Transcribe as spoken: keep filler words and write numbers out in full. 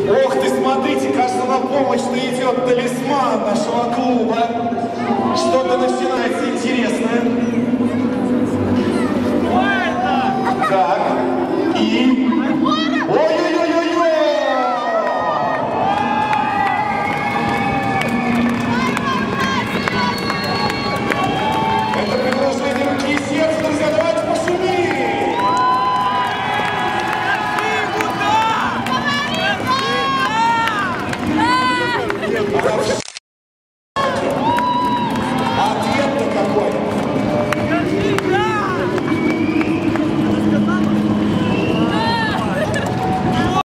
Ох ты, смотрите, кажется, на помощь-то идет талисман нашего клуба. Что-то начинается